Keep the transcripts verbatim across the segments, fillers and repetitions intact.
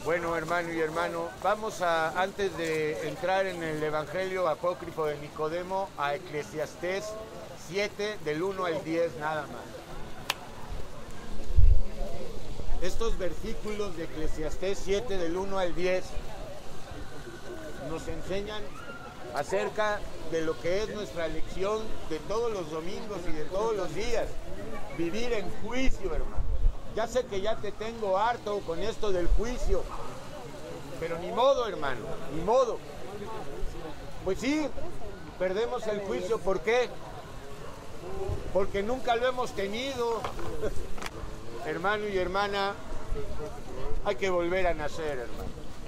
Bueno, hermano y hermano, vamos a, antes de entrar en el Evangelio apócrifo de Nicodemo, a Eclesiastés siete, del uno al diez, nada más. Estos versículos de Eclesiastés siete, del uno al diez, nos enseñan acerca de lo que es nuestra lección de todos los domingos y de todos los días. Vivir en juicio, hermano. Ya sé que ya te tengo harto con esto del juicio, pero ni modo, hermano, ni modo. Pues sí, perdemos el juicio, ¿por qué? Porque nunca lo hemos tenido. Hermano y hermana, hay que volver a nacer, hermano.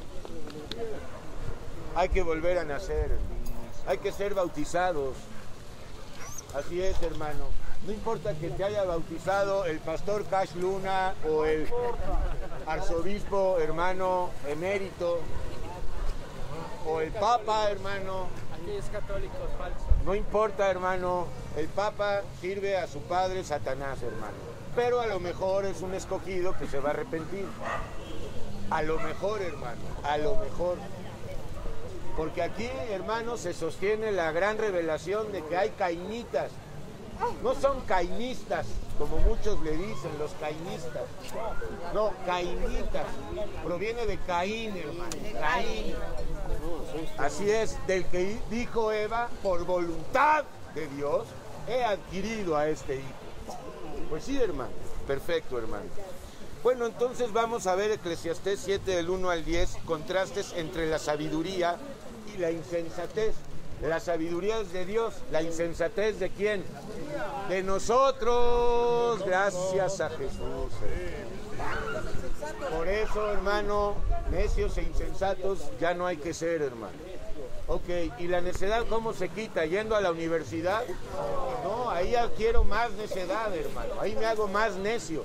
Hay que volver a nacer, hermano. Hay que ser bautizados. Así es, hermano. No importa que te haya bautizado el pastor Cash Luna o el arzobispo, hermano, emérito, o el papa, hermano. Aquellos católicos falsos. No importa, hermano. El papa sirve a su padre Satanás, hermano. Pero a lo mejor es un escogido que se va a arrepentir. A lo mejor, hermano, a lo mejor. Porque aquí, hermano, se sostiene la gran revelación de que hay cainitas. No son cainistas, como muchos le dicen, los cainistas. No, cainitas. Proviene de Caín, hermano. Caín. Así es, del que dijo Eva, por voluntad de Dios, he adquirido a este hijo. Pues sí, hermano. Perfecto, hermano. Bueno, entonces vamos a ver Eclesiastés siete, del uno al diez, contrastes entre la sabiduría y la insensatez. La sabiduría es de Dios, la insensatez ¿de quién? De nosotros, gracias a Jesús. Por eso, hermano, necios e insensatos ya no hay que ser, hermano. Ok, ¿y la necedad cómo se quita? ¿Yendo a la universidad? No, ahí adquiero más necedad, hermano, ahí me hago más necio.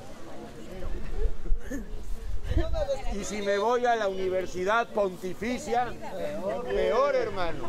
Y si me voy a la universidad pontificia, peor, hermano.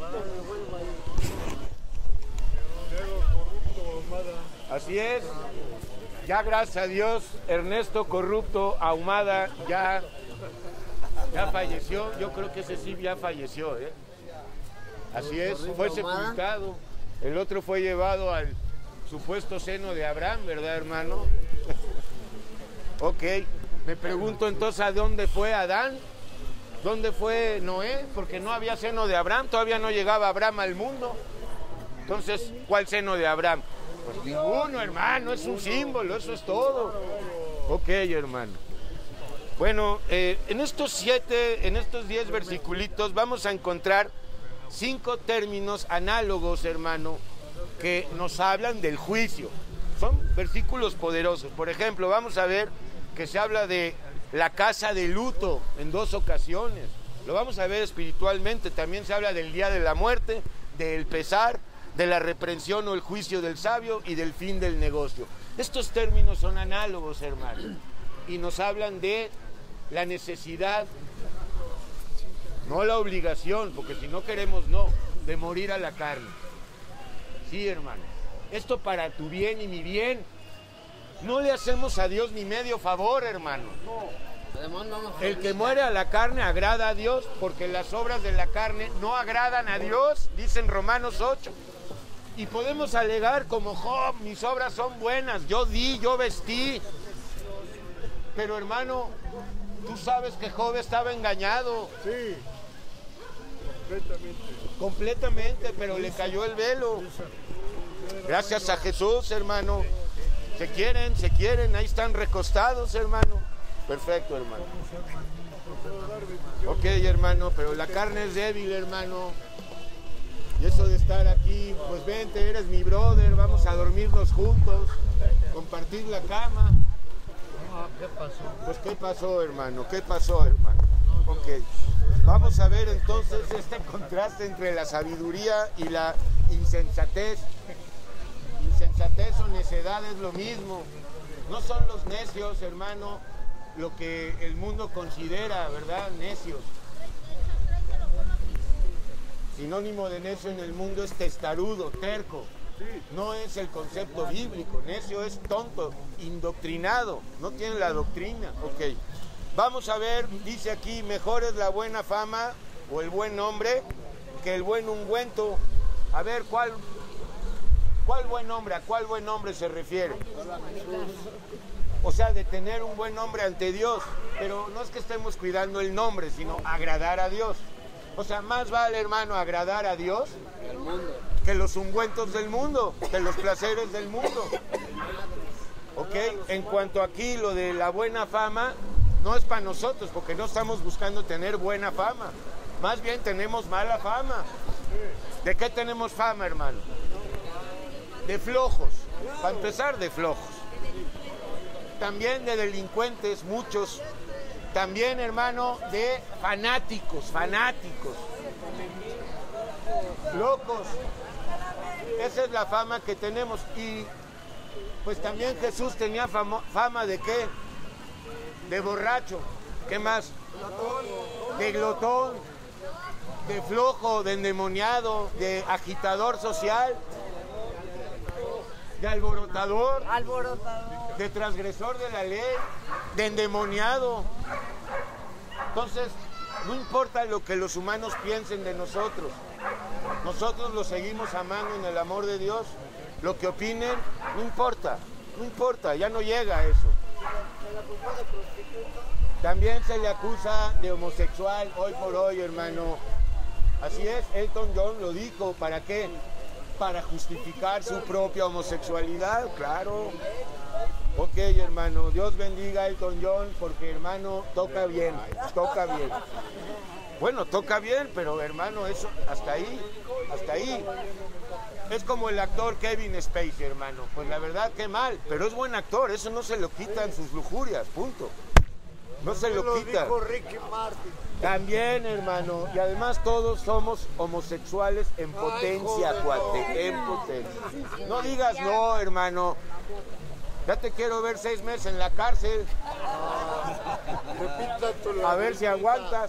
Así es. Ya gracias a Dios, Ernesto Corrupto Ahumada ya, ya falleció. Yo creo que ese sí ya falleció, ¿eh? Así es, fue sepultado. El otro fue llevado al supuesto seno de Abraham, ¿verdad, hermano? Ok. Me pregunto entonces, ¿a dónde fue Adán? ¿Dónde fue Noé? Porque no había seno de Abraham, todavía no llegaba Abraham al mundo. Entonces, ¿cuál seno de Abraham? Pues ninguno, hermano, es un símbolo, eso es todo. Ok, hermano. Bueno, eh, en estos siete, en estos diez versiculitos vamos a encontrar cinco términos análogos, hermano, que nos hablan del juicio. Son versículos poderosos. Por ejemplo, vamos a ver que se habla de la casa de luto en dos ocasiones. Lo vamos a ver espiritualmente. También se habla del día de la muerte, del pesar, de la reprensión o el juicio del sabio y del fin del negocio. Estos términos son análogos, hermano, y nos hablan de la necesidad, no la obligación, porque si no queremos, no, de morir a la carne. Sí, hermano. Esto para tu bien y mi bien. No le hacemos a Dios ni medio favor, hermano. El que muere a la carne agrada a Dios, porque las obras de la carne no agradan a Dios, dicen Romanos ocho. Y podemos alegar como Job, mis obras son buenas, yo di, yo vestí. Pero, hermano, tú sabes que Job estaba engañado. Sí, completamente. Completamente, pero le cayó el velo. Gracias a Jesús, hermano. Se quieren, se quieren, ahí están recostados, hermano. Perfecto, hermano. Ok, hermano, pero la carne es débil, hermano. Y eso de estar aquí, pues vente, eres mi brother, vamos a dormirnos juntos, compartir la cama. ¿Qué pasó? Pues, ¿qué pasó, hermano? ¿Qué pasó, hermano? Ok. Vamos a ver entonces este contraste entre la sabiduría y la insensatez. Insensatez o necedad es lo mismo. No son los necios, hermano, lo que el mundo considera, ¿verdad? Necios. Sinónimo de necio en el mundo es testarudo, terco. No es el concepto bíblico. Necio es tonto, indoctrinado, no tiene la doctrina. Ok. Vamos a ver, dice aquí, mejor es la buena fama o el buen nombre que el buen ungüento. A ver, ¿cuál, cuál buen nombre? ¿A cuál buen nombre se refiere? O sea, de tener un buen nombre ante Dios. Pero no es que estemos cuidando el nombre, sino agradar a Dios. O sea, más vale, hermano, agradar a Dios que los ungüentos del mundo, que los placeres del mundo. ¿Ok? En cuanto aquí, lo de la buena fama, no es para nosotros, porque no estamos buscando tener buena fama. Más bien tenemos mala fama. ¿De qué tenemos fama, hermano? De flojos. Para empezar, de flojos. También de delincuentes, muchos. También, hermano, de fanáticos, fanáticos. Locos. Esa es la fama que tenemos. Y pues también Jesús tenía fama, fama de qué? De borracho. ¿Qué más? De glotón, de flojo, de endemoniado, de agitador social, de alborotador, Alborotador. de transgresor de la ley, de endemoniado. Entonces, no importa lo que los humanos piensen de nosotros, nosotros los seguimos amando en el amor de Dios. Lo que opinen, no importa, no importa, ya no llega a eso. También se le acusa de homosexual hoy por hoy, hermano. Así es, Elton John lo dijo, ¿para qué? Para justificar su propia homosexualidad, claro. Ok, hermano, Dios bendiga a Elton John, porque, hermano, toca bien, toca bien. Bueno, toca bien, pero, hermano, eso, hasta ahí, hasta ahí. Es como el actor Kevin Spacey, hermano. Pues la verdad, qué mal, pero es buen actor, eso no se lo quitan sus lujurias, punto. No se lo quitan. También, hermano, y además todos somos homosexuales en potencia, cuate, en potencia. No digas no, hermano. Ya te quiero ver seis meses en la cárcel. A ver si aguantas.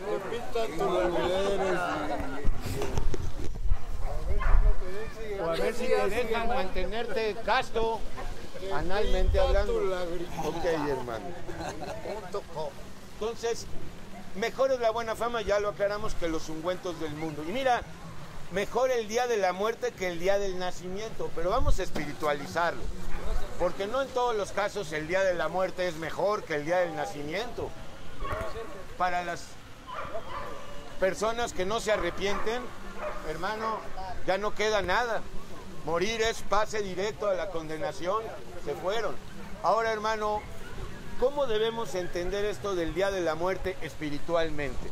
O a ver si te dejan mantenerte casto, analmente hablando. Ok, hermano. Entonces, mejor es la buena fama, ya lo aclaramos, que los ungüentos del mundo. Y mira, mejor el día de la muerte que el día del nacimiento, pero vamos a espiritualizarlo. Porque no en todos los casos el día de la muerte es mejor que el día del nacimiento. Para las personas que no se arrepienten, hermano, ya no queda nada. Morir es pase directo a la condenación. Se fueron. Ahora, hermano, ¿cómo debemos entender esto del día de la muerte espiritualmente?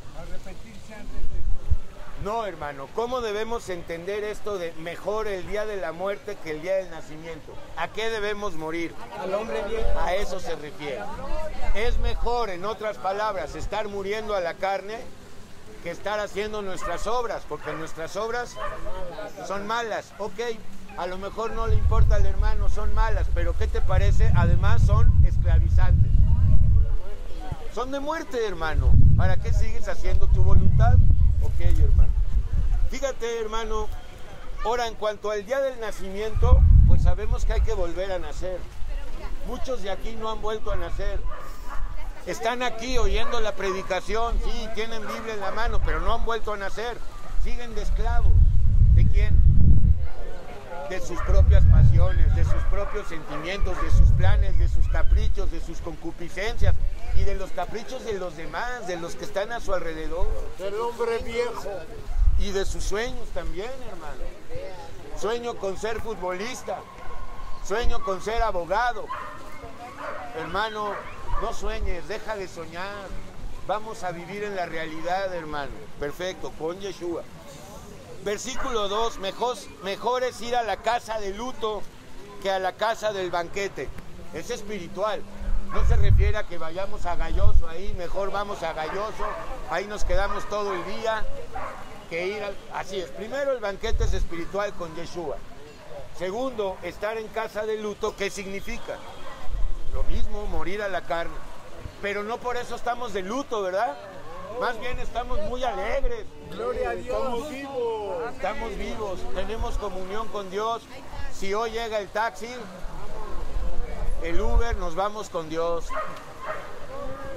No, hermano, ¿cómo debemos entender esto de mejor el día de la muerte que el día del nacimiento? ¿A qué debemos morir? Al hombre viejo. A eso se refiere. Es mejor, en otras palabras, estar muriendo a la carne que estar haciendo nuestras obras, porque nuestras obras son malas. Ok, a lo mejor no le importa al hermano, son malas, pero ¿qué te parece? Además son esclavizantes. Son de muerte, hermano. ¿Para qué sigues haciendo tu voluntad? Ok, hermano. Fíjate, hermano, ahora en cuanto al día del nacimiento, pues sabemos que hay que volver a nacer. Muchos de aquí no han vuelto a nacer. Están aquí oyendo la predicación, sí, tienen Biblia en la mano, pero no han vuelto a nacer. Siguen de esclavos. ¿De quién? De sus propias pasiones, de sus propios sentimientos, de sus planes, de sus caprichos, de sus concupiscencias y de los caprichos de los demás, de los que están a su alrededor. Del hombre viejo. Y de sus sueños también, hermano. Sueño con ser futbolista, sueño con ser abogado. Hermano, no sueñes, deja de soñar. Vamos a vivir en la realidad, hermano. Perfecto, con Yeshua. Versículo dos, mejor, mejor es ir a la casa de luto que a la casa del banquete. Es espiritual. No se refiere a que vayamos a Galloso ahí, mejor vamos a Galloso, ahí nos quedamos todo el día, que ir al... Así es, primero el banquete es espiritual con Yeshua. Segundo, estar en casa de luto, ¿qué significa? Lo mismo, morir a la carne. Pero no por eso estamos de luto, ¿verdad? Más bien estamos muy alegres. Gloria a Dios. Estamos vivos. Estamos vivos, tenemos comunión con Dios. Si hoy llega el taxi, el Uber, nos vamos con Dios.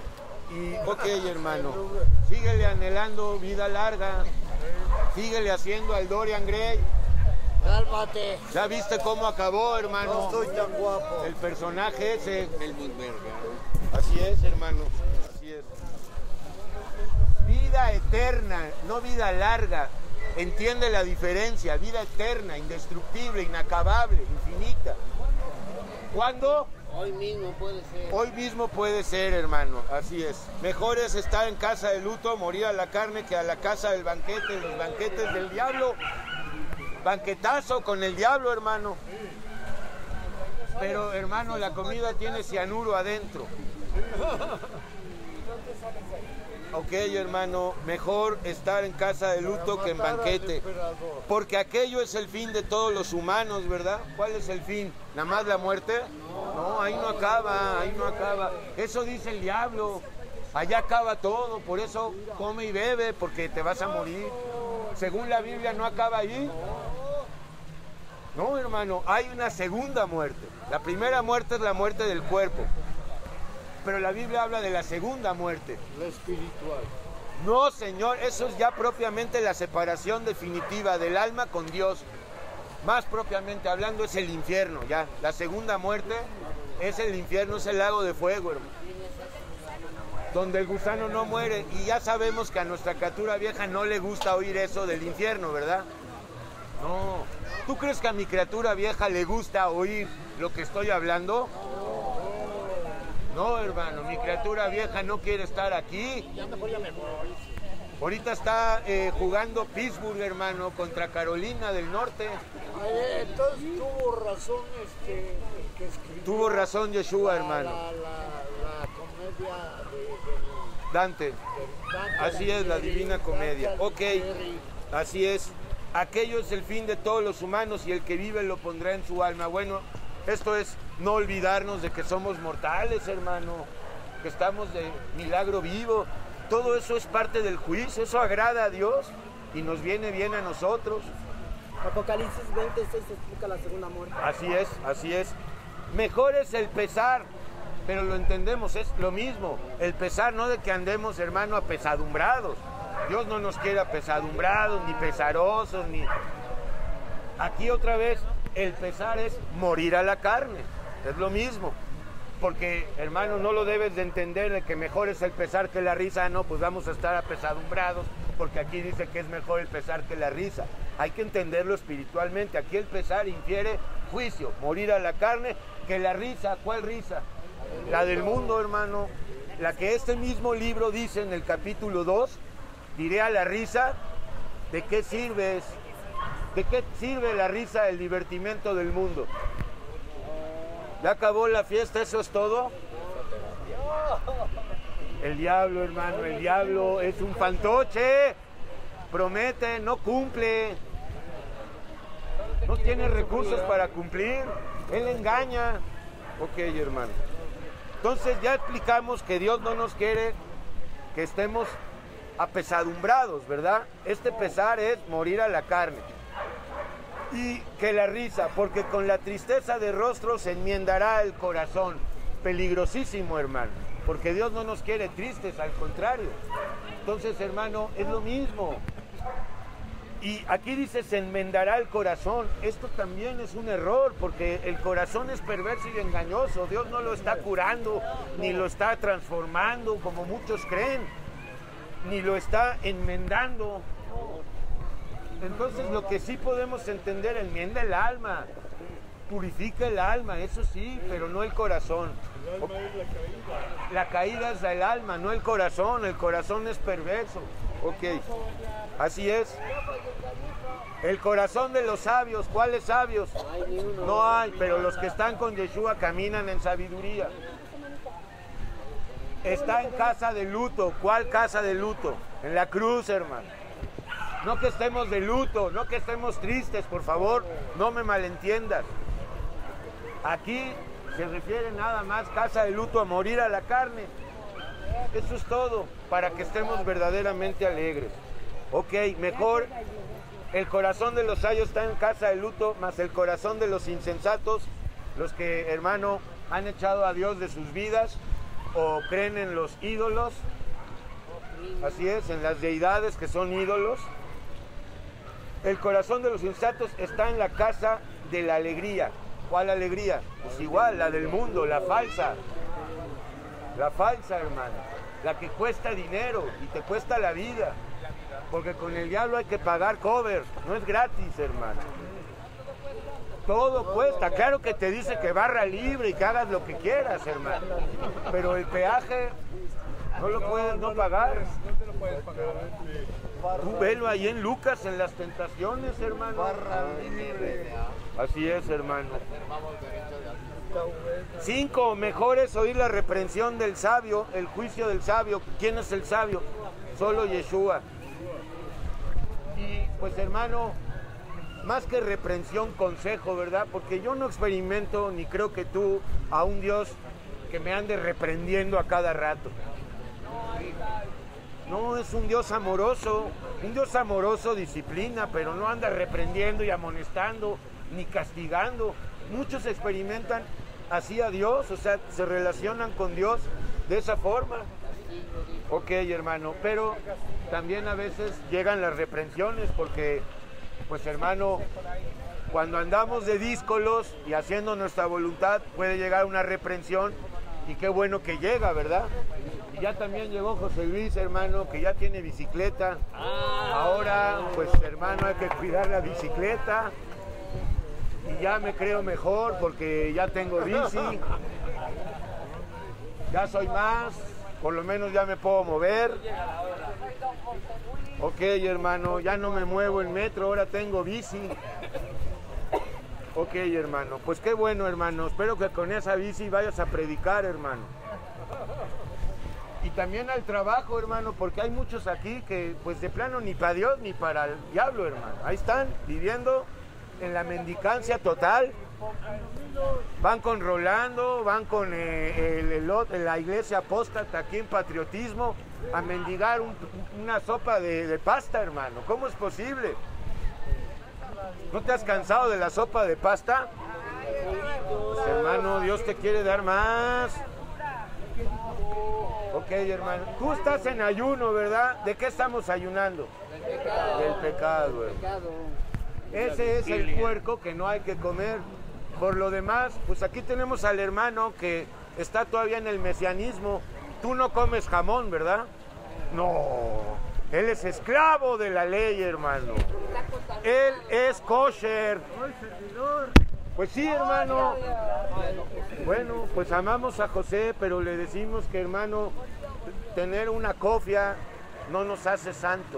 Y, ok, hermano, síguele anhelando vida larga, síguele haciendo al Dorian Gray. Cálmate. ¿Ya viste cómo acabó, hermano? No soy tan guapo. El personaje ese. Helmut Berger. Así es, hermano, así es. Vida eterna, no vida larga. Entiende la diferencia. Vida eterna, indestructible, inacabable, infinita. ¿Cuándo? Hoy mismo puede ser. Hoy mismo puede ser, hermano, así es. Mejor es estar en casa de luto, morir a la carne, que a la casa del banquete, los banquetes del diablo. Banquetazo con el diablo, hermano. Pero, hermano, la comida tiene cianuro adentro. Ok, hermano, mejor estar en casa de luto que en banquete. Porque aquello es el fin de todos los humanos, ¿verdad? ¿Cuál es el fin? ¿Nada más la muerte? No, ahí no acaba, ahí no acaba. Eso dice el diablo. Allá acaba todo, por eso come y bebe, porque te vas a morir. Según la Biblia, ¿no acaba ahí? No, hermano, hay una segunda muerte. La primera muerte es la muerte del cuerpo. Pero la Biblia habla de la segunda muerte. La espiritual. No, Señor, eso es ya propiamente la separación definitiva del alma con Dios. Más propiamente hablando es el infierno, ya. La segunda muerte es el infierno, es el lago de fuego, hermano. Donde el gusano no muere. Y ya sabemos que a nuestra criatura vieja no le gusta oír eso del infierno, ¿verdad? No. ¿Tú crees que a mi criatura vieja le gusta oír lo que estoy hablando? No, hermano, mi criatura vieja no quiere estar aquí. Ahorita está eh, jugando Pittsburgh, hermano, contra Carolina del Norte. Ay, entonces tuvo razón este el que escribió. Tuvo razón Yeshua, la, hermano. La, la, la comedia de, de, Dante. de Dante. Así es, la Divina Comedia. Ok, así es. Aquello es el fin de todos los humanos y el que vive lo pondrá en su alma. Bueno, esto es no olvidarnos de que somos mortales, hermano, que estamos de milagro vivo. Todo eso es parte del juicio, eso agrada a Dios y nos viene bien a nosotros. Apocalipsis veintiséis explica la segunda muerte. Así es, así es. Mejor es el pesar, pero lo entendemos, es lo mismo. El pesar no de que andemos, hermano, apesadumbrados. Dios no nos quiere apesadumbrados, ni pesarosos, ni... Aquí otra vez, el pesar es morir a la carne. Es lo mismo. Porque, hermano, no lo debes de entender de que mejor es el pesar que la risa. No, pues vamos a estar apesadumbrados, porque aquí dice que es mejor el pesar que la risa. Hay que entenderlo espiritualmente. Aquí el pesar infiere juicio, morir a la carne, que la risa. ¿Cuál risa? La del mundo, hermano. La que este mismo libro dice en el capítulo dos, diré a la risa, ¿de qué sirves? ¿De qué sirve la risa, el divertimento del mundo? ¿Ya acabó la fiesta? ¿Eso es todo? El diablo, hermano, el diablo es un fantoche. Promete, no cumple. No tiene recursos para cumplir. Él engaña. Ok, hermano. Entonces ya explicamos que Dios no nos quiere que estemos apesadumbrados, ¿verdad? Este pesar es morir a la carne. Y que la risa, porque con la tristeza de rostro se enmendará el corazón. Peligrosísimo, hermano, porque Dios no nos quiere tristes, al contrario. Entonces, hermano, es lo mismo. Y aquí dice, se enmendará el corazón. Esto también es un error, porque el corazón es perverso y engañoso. Dios no lo está curando, ni lo está transformando, como muchos creen, ni lo está enmendando. Entonces, lo que sí podemos entender, enmienda el alma, purifica el alma, eso sí, pero no el corazón. El alma es la caída. La caída es del alma, no el corazón. El corazón es perverso. Ok, así es. El corazón de los sabios, ¿cuáles sabios? No hay, pero los que están con Yeshua caminan en sabiduría. Está en casa de luto. ¿Cuál casa de luto? En la cruz, hermano. No que estemos de luto, no que estemos tristes, por favor, no me malentiendas. Aquí se refiere nada más casa de luto a morir a la carne. Eso es todo, para que estemos verdaderamente alegres. Ok, mejor el corazón de los sabios está en casa de luto, más el corazón de los insensatos, los que, hermano, han echado a Dios de sus vidas, o creen en los ídolos, así es, en las deidades que son ídolos. El corazón de los insensatos está en la casa de la alegría. ¿Cuál alegría? Pues igual, la del mundo, la falsa. La falsa, hermano. La que cuesta dinero y te cuesta la vida. Porque con el diablo hay que pagar cover. No es gratis, hermano. Todo cuesta. Claro que te dice que barra libre y que hagas lo que quieras, hermano. Pero el peaje no lo puedes no pagar. No te lo puedes pagar. Tú velo ahí en Lucas, en las tentaciones, hermano. Así es, hermano. Cinco, mejor es oír la reprensión del sabio, el juicio del sabio. ¿Quién es el sabio? Solo Yeshua. Y pues, hermano, más que reprensión, consejo, ¿verdad? Porque yo no experimento, ni creo que tú, a un Dios que me ande reprendiendo a cada rato. No, es un Dios amoroso. Un Dios amoroso disciplina, pero no anda reprendiendo y amonestando, ni castigando. Muchos experimentan así a Dios, o sea, se relacionan con Dios de esa forma. Ok, hermano, pero también a veces llegan las reprensiones porque, pues, hermano, cuando andamos de díscolos y haciendo nuestra voluntad, puede llegar una reprensión y qué bueno que llega, ¿verdad? Y ya también llegó José Luis, hermano, que ya tiene bicicleta. Ahora, pues, hermano, hay que cuidar la bicicleta. Y ya me creo mejor porque ya tengo bici. Ya soy más, por lo menos ya me puedo mover. Ok, hermano, ya no me muevo en metro, ahora tengo bici. Ok, hermano, pues qué bueno, hermano. Espero que con esa bici vayas a predicar, hermano. Y también al trabajo, hermano, porque hay muchos aquí que, pues, de plano ni para Dios ni para el diablo, hermano. Ahí están, viviendo en la mendicancia total. Van con Rolando, van con eh, el, el, el, la iglesia apóstata aquí en Patriotismo a mendigar un, una sopa de, de pasta, hermano. ¿Cómo es posible? ¿No te has cansado de la sopa de pasta? Pues, hermano, Dios te quiere dar más. Ok, hermano. Tú estás en ayuno, ¿verdad? ¿De qué estamos ayunando? Del pecado. Del pecado, hermano. Ese es el puerco que no hay que comer. Por lo demás, pues aquí tenemos al hermano que está todavía en el mesianismo. Tú no comes jamón, ¿verdad? No. Él es esclavo de la ley, hermano. Él es kosher. Pues sí, hermano. Bueno, pues amamos a José, pero le decimos que, hermano, tener una cofia no nos hace santos.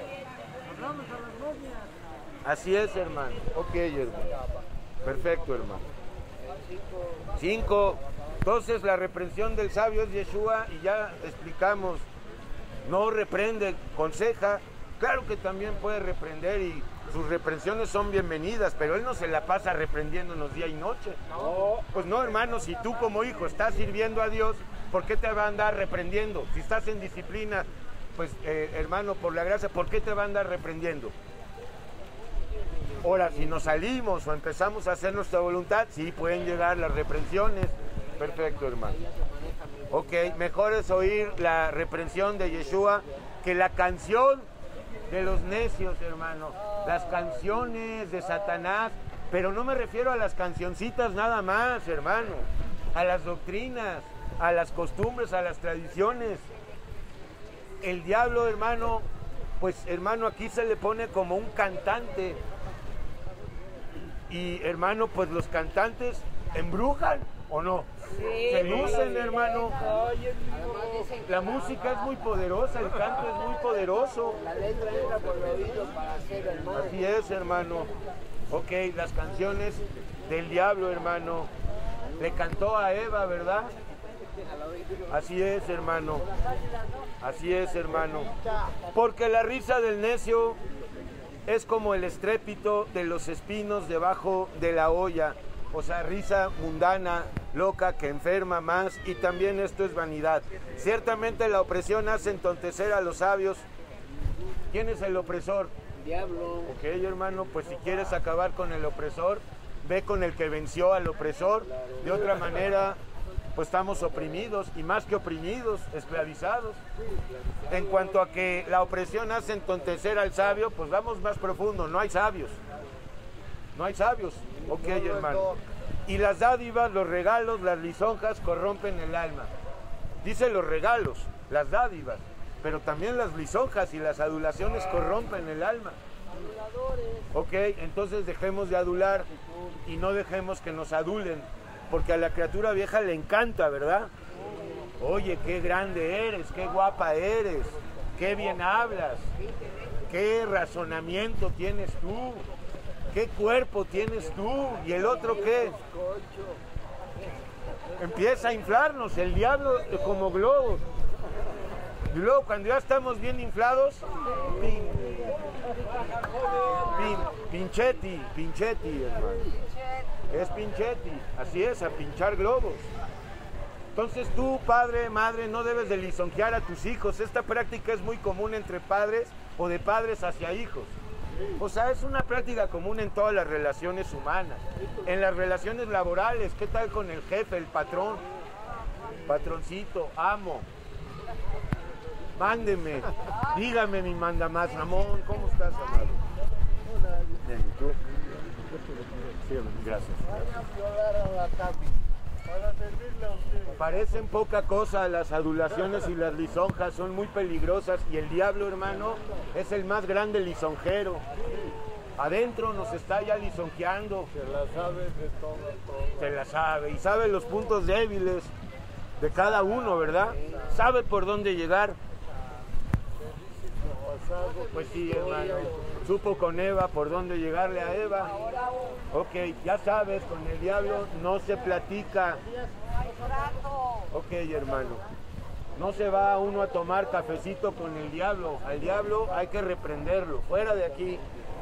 Así es, hermano. Ok, hermano. Perfecto, hermano. Cinco. Entonces la reprensión del sabio es Yeshua y ya explicamos. No reprende, aconseja. Claro que también puede reprender y sus reprensiones son bienvenidas, pero él no se la pasa reprendiéndonos día y noche. No. Pues no, hermano, si tú como hijo estás sirviendo a Dios, ¿por qué te va a andar reprendiendo? Si estás en disciplina, pues eh, hermano, por la gracia, ¿por qué te va a andar reprendiendo? Ahora, si nos salimos o empezamos a hacer nuestra voluntad, sí pueden llegar las reprensiones. Perfecto, hermano. Ok, mejor es oír la reprensión de Yeshua que la canción de los necios, hermano. Las canciones de Satanás, pero no me refiero a las cancioncitas nada más, hermano. A las doctrinas, a las costumbres, a las tradiciones. El diablo, hermano, pues, hermano, aquí se le pone como un cantante. Y, hermano, pues los cantantes embrujan, ¿o no? Sí, seducen, hermano. La música es muy poderosa, el canto es muy poderoso. La letra entra por el oído para ser hermano. Así es, hermano. Ok, las canciones del diablo, hermano. Le cantó a Eva, ¿verdad? Así es, hermano. Así es, hermano. Porque la risa del necio es como el estrépito de los espinos debajo de la olla. O sea, risa mundana, loca, que enferma más, y también esto es vanidad. Ciertamente la opresión hace entontecer a los sabios. ¿Quién es el opresor? Diablo. Ok, hermano, pues si quieres acabar con el opresor, ve con el que venció al opresor. De otra manera, pues estamos oprimidos, y más que oprimidos, esclavizados. En cuanto a que la opresión hace entontecer al sabio, pues vamos más profundo, no hay sabios. No hay sabios. Ok, hermano. Y las dádivas, los regalos, las lisonjas corrompen el alma. Dice los regalos, las dádivas, pero también las lisonjas y las adulaciones corrompen el alma. Ok, entonces dejemos de adular y no dejemos que nos adulen, porque a la criatura vieja le encanta, ¿verdad? Oye, qué grande eres, qué guapa eres, qué bien hablas, qué razonamiento tienes tú, qué cuerpo tienes tú, y el otro qué. Empieza a inflarnos el diablo como globos. Y luego cuando ya estamos bien inflados, pin, pin, pinchetti, pinchetti, hermano. Es pinchetti, así es, a pinchar globos. Entonces tú, padre, madre, no debes de lisonjear a tus hijos. Esta práctica es muy común entre padres o de padres hacia hijos. O sea, es una práctica común en todas las relaciones humanas. En las relaciones laborales, ¿qué tal con el jefe, el patrón? Patroncito, amo. Mándeme, dígame mi manda más. Ramón, ¿cómo estás, amado? Bien, ¿y tú? Sí, gracias. Parecen poca cosa las adulaciones y las lisonjas, son muy peligrosas, y el diablo, hermano, es el más grande lisonjero. Adentro nos está ya lisonjeando. Se la sabe de todo, todo. Se la sabe, y sabe los puntos débiles de cada uno, ¿verdad? Sabe por dónde llegar. Pues sí, hermano, supo con Eva por dónde llegarle a Eva. Ok, ya sabes, con el diablo no se platica. Ok, hermano, no se va uno a tomar cafecito con el diablo. Al diablo hay que reprenderlo, fuera de aquí.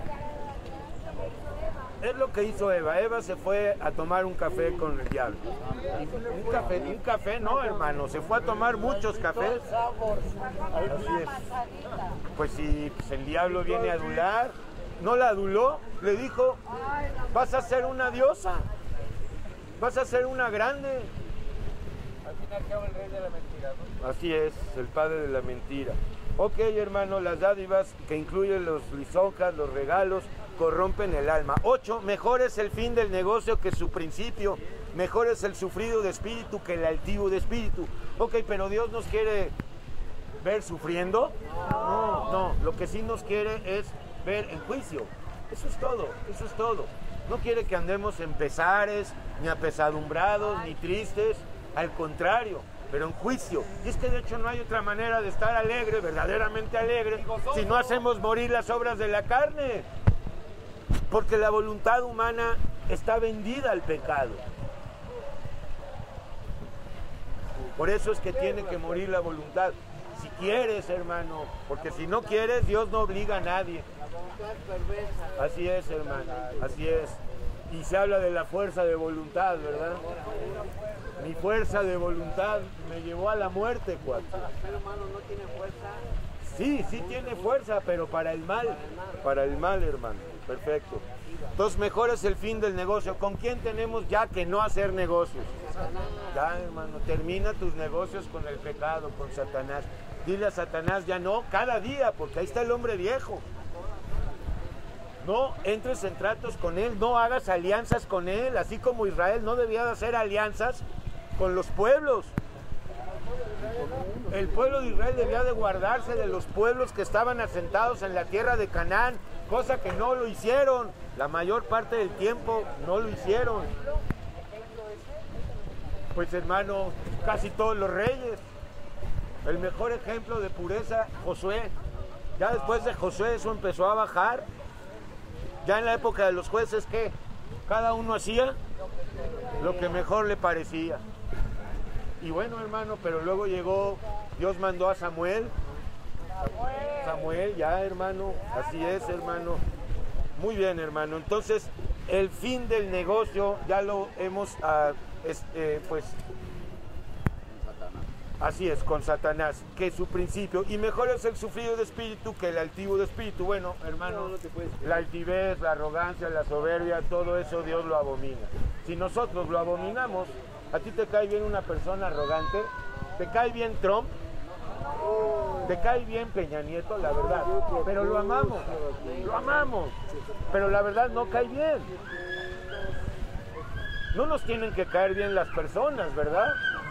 Es lo que hizo Eva. Eva se fue a tomar un café con el diablo. Y un café, un café no, hermano, se fue a tomar muchos cafés. Así es. Pues si pues el diablo viene a adular, no la aduló, le dijo, vas a ser una diosa, vas a ser una grande. Al final quedó el rey de la mentira, ¿no? Así es, el padre de la mentira. Ok, hermano, las dádivas que incluyen los lisonjas, los regalos, corrompen el alma. Ocho, mejor es el fin del negocio que su principio. Mejor es el sufrido de espíritu que el altivo de espíritu. Ok, pero Dios nos quiere ver sufriendo. No, no, lo que sí nos quiere es ver en juicio. Eso es todo, eso es todo. No quiere que andemos en pesares, ni apesadumbrados, ni tristes. Al contrario, pero en juicio. Y es que de hecho no hay otra manera de estar alegre, verdaderamente alegre, si no hacemos morir las obras de la carne. Porque la voluntad humana está vendida al pecado. Por eso es que tiene que morir la voluntad. Si quieres, hermano, porque si no quieres, Dios no obliga a nadie. Así es, hermano, así es. Y se habla de la fuerza de voluntad, ¿verdad? Mi fuerza de voluntad me llevó a la muerte, cuate. ¿El ser humano no tiene fuerza? Sí, sí tiene fuerza, pero para el mal. Para el mal, hermano. Perfecto. Entonces, mejor es el fin del negocio. ¿Con quién tenemos ya que no hacer negocios? Ya, hermano, termina tus negocios con el pecado, con Satanás. Dile a Satanás, ya no, cada día, porque ahí está el hombre viejo. No entres en tratos con él, no hagas alianzas con él, así como Israel no debía de hacer alianzas con los pueblos. El pueblo de Israel debía de guardarse de los pueblos que estaban asentados en la tierra de Canaán, cosa que no lo hicieron. La mayor parte del tiempo no lo hicieron. Pues, hermano, casi todos los reyes. El mejor ejemplo de pureza, Josué. Ya después de Josué eso empezó a bajar. Ya en la época de los jueces, ¿qué? Cada uno hacía lo que mejor le parecía. Y bueno, hermano, pero luego llegó, Dios mandó a Samuel. Samuel, ya, hermano, así es, hermano. Muy bien, hermano. Entonces, el fin del negocio ya lo hemos, uh, es, eh, pues, así es, con Satanás, que es su principio. Y mejor es el sufrido de espíritu que el altivo de espíritu. Bueno, hermano, la altivez, la arrogancia, la soberbia, todo eso Dios lo abomina. Si nosotros lo abominamos, ¿A ti te cae bien una persona arrogante? ¿Te cae bien Trump? ¿Te cae bien Peña Nieto? La verdad. Pero lo amamos, lo amamos. Pero la verdad no cae bien. No nos tienen que caer bien las personas, ¿verdad?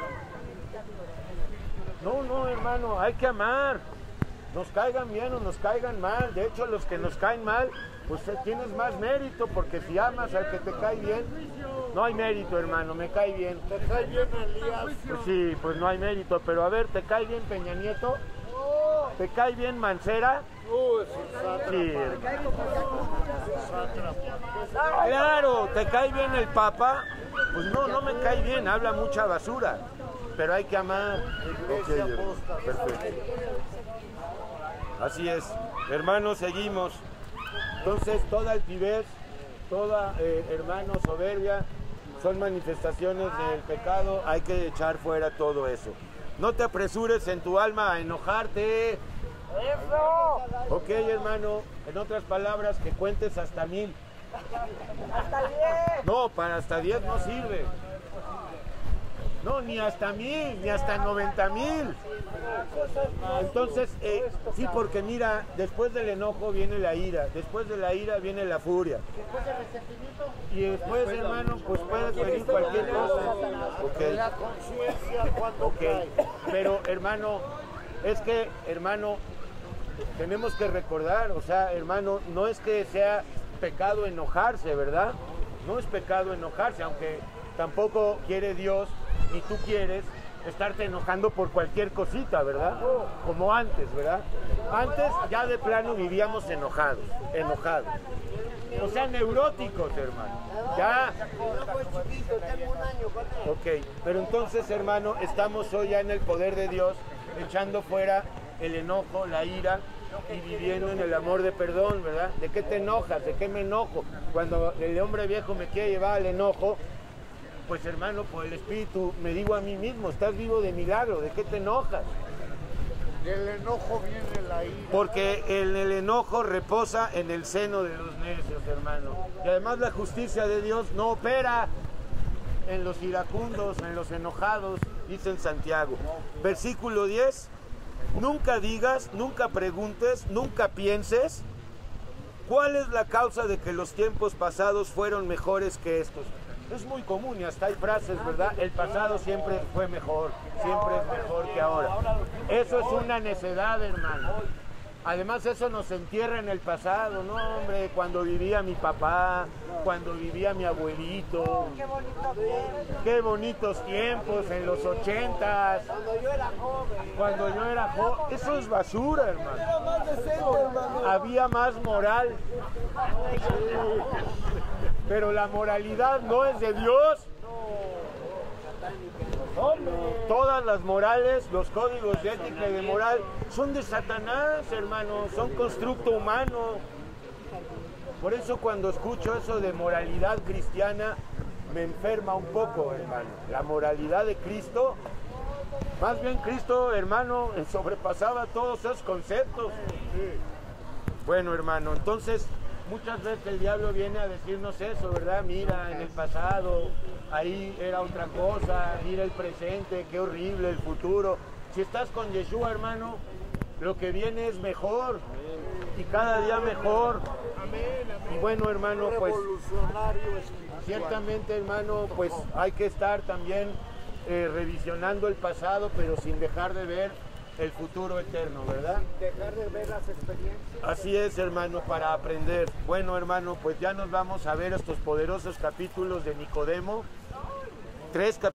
No, no, hermano, hay que amar. Nos caigan bien o nos caigan mal. De hecho, los que nos caen mal, pues tienes más mérito, porque si amas al que te cae bien, no hay mérito, hermano, me cae bien. ¿Te cae bien Elías? Pues sí, pues no hay mérito, pero a ver, ¿te cae bien Peña Nieto? ¿Te cae bien Mancera? Uy, sí, Sí. Claro, ¿te cae bien el Papa? Pues no, no me cae bien, habla mucha basura, pero hay que amar. Ok, perfecto. Así es, hermanos, seguimos. Entonces, toda altivez, toda, eh, hermano, soberbia, son manifestaciones del pecado, hay que echar fuera todo eso. No te apresures en tu alma a enojarte. ¡Eso! Ok, hermano, en otras palabras, que cuentes hasta mil. Hasta diez. No, para hasta diez no sirve. No, ni hasta mil, ni hasta noventa mil. Entonces, eh, sí, porque mira, después del enojo viene la ira, después de la ira viene la furia. Y después, hermano, pues puede venir cualquier cosa. Okay. La conciencia cuando Ok, cae. pero hermano, es que, hermano, tenemos que recordar, o sea, hermano, no es que sea pecado enojarse, ¿verdad? No es pecado enojarse, aunque tampoco quiere Dios, ni tú quieres, estarte enojando por cualquier cosita, ¿verdad? Como antes, ¿verdad? Antes ya de plano vivíamos enojados, enojados. O sea, neuróticos, hermano. Ya. Ok, pero entonces, hermano, estamos hoy ya en el poder de Dios, echando fuera el enojo, la ira y viviendo en el amor de perdón, ¿verdad? ¿De qué te enojas? ¿De qué me enojo? Cuando el hombre viejo me quiere llevar al enojo, pues hermano, por el Espíritu me digo a mí mismo, estás vivo de milagro, ¿de qué te enojas? Del enojo viene la ira. Porque en el enojo reposa en el seno de los necios, hermano. Y además la justicia de Dios no opera en los iracundos, en los enojados, dice en Santiago. Versículo diez, nunca digas, nunca preguntes, nunca pienses, ¿cuál es la causa de que los tiempos pasados fueron mejores que estos? Es muy común y hasta hay frases, ¿verdad? El pasado siempre fue mejor, siempre es mejor que ahora. Eso es una necedad, hermano. Además, eso nos entierra en el pasado, ¿no, hombre? Cuando vivía mi papá, cuando vivía mi abuelito. Qué bonito tiempo. Qué bonitos tiempos en los ochentas. Cuando yo era joven. Cuando yo era joven. Eso es basura, hermano. Era más decente, hermano. Había más moral. Pero la moralidad no es de Dios. Todas las morales, los códigos de ética y de moral son de Satanás, hermano, son constructo humano. Por eso cuando escucho eso de moralidad cristiana, me enferma un poco, hermano. La moralidad de Cristo, más bien Cristo, hermano, sobrepasaba todos esos conceptos. Bueno, hermano, entonces muchas veces el diablo viene a decirnos eso, ¿verdad? Mira, en el pasado, ahí era otra cosa, mira el presente, qué horrible el futuro. Si estás con Yeshua, hermano, lo que viene es mejor y cada día mejor. Y bueno, hermano, pues Revolucionario espiritual. ciertamente, hermano, pues hay que estar también eh, revisionando el pasado, pero sin dejar de ver el futuro eterno, ¿verdad? Dejar de ver las experiencias. Así es, hermano, para aprender. Bueno, hermano, pues ya nos vamos a ver estos poderosos capítulos de Nicodemo. Tres capítulos.